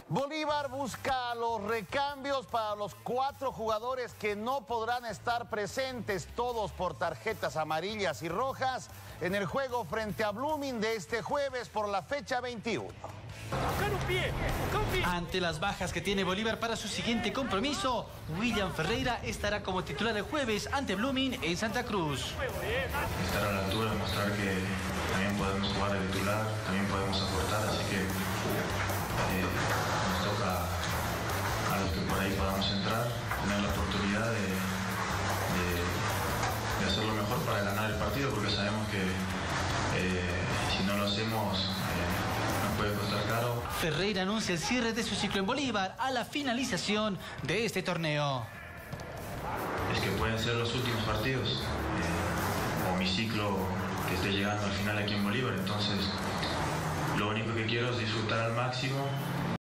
Bolívar busca los recambios para los 4 jugadores que no podrán estar presentes, todos por tarjetas amarillas y rojas, en el juego frente a Blooming de este jueves por la fecha 21. Ante las bajas que tiene Bolívar para su siguiente compromiso, William Ferreira estará como titular el jueves ante Blooming en Santa Cruz. Estar a la altura, mostrar que también podemos jugar de titular, también podemos aportar, así que nos toca a los que por ahí podamos entrar, tener la oportunidad de hacer lo mejor para ganar el partido, porque sabemos que si no lo hacemos nos puede costar caro. Ferreira anuncia el cierre de su ciclo en Bolívar a la finalización de este torneo. Es que pueden ser los últimos partidos o mi ciclo que esté llegando al final aquí en Bolívar, entonces lo único que quiero es disfrutar al máximo